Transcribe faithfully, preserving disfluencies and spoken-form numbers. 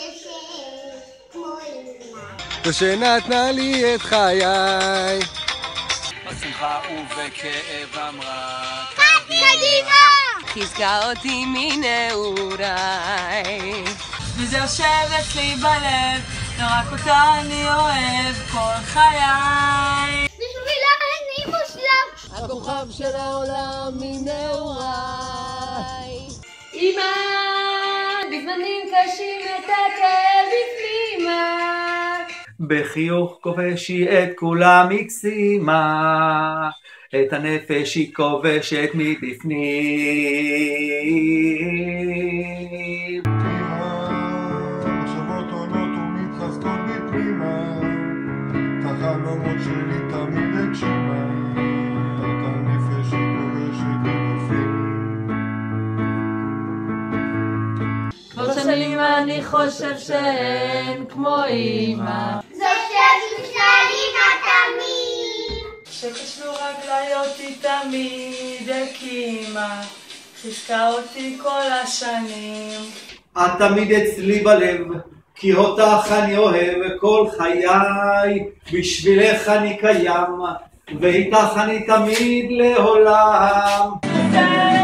ושנתנה לי את חיי. בשמחה ובכאב אמרה קדימה! חיזקה אותי מנעוריי. וזה יושב אצלי בלב, לא רק אותה אני אוהב כל חיי. בשבילה אני מושלם, הכוכב של העולם מנעוריי. אמא, בזמנים קשים את הכאב בפנימה, בחיוך כובש היא את כולם הקסימה, את הנפש היא כובשת מבפנים. מחשבות עולות ומתחזקות בפנימה, את החלומות שלי תמיד הגשימה, את הנפש היא כובשת מבפנים. כבר שנים אני חושב שאין כמו אמא, זאת שתשנה לי תמיד, שקשרו רגליי אותי תמיד הקימה, חיזקה אותי כל השנים. את תמיד אצלי בלב, כי אותך אני אוהב כל חיי, בשבילך אני קיים, ואיתך אני תמיד לעולם.